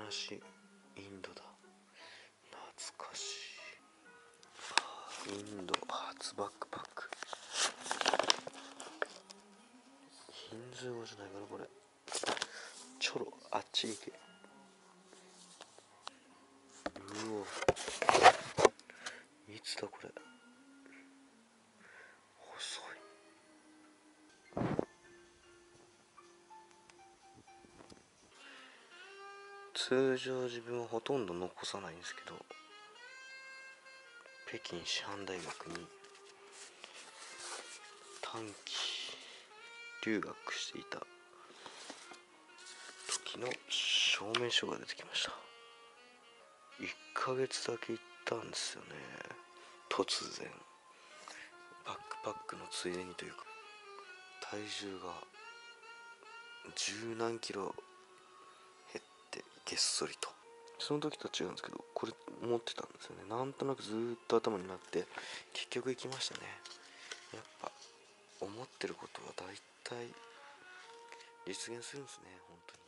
しインドだ。懐かしい。インド初バックパック。ヒンズー語じゃないかなこれ。チョロ、あっち行け。うお、いつだこれ。細い。通常自分はほとんど残さないんですけど、北京師範大学に短期留学していた時の証明書が出てきました。1ヶ月だけ行ったんですよね。突然バックパックのついでにというか、体重が十何キロ減ってげっそりと。その時と違うんですけど、これ持ってたんですよね。なんとなくずーっと頭になって結局行きましたね。やっぱ思ってることは大体実現するんですね、本当に。